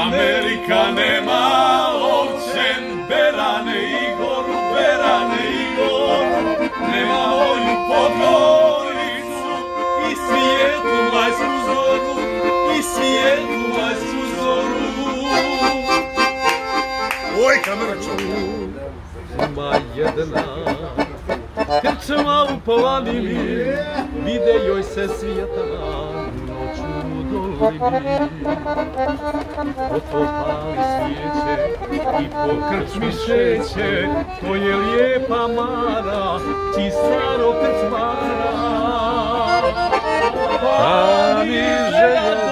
Amerika nema ovčen, Berane Igor, nema Olju Podgoricu i svijetu majsku zoru, Oj, kamera čovjek! Ima jedna krčma u planini, vide joj se svijeta noću u dolini. Otopali svijeće i po krčmi šeće, to je lijepa Mara, kći starog krčmara. Pa mi želja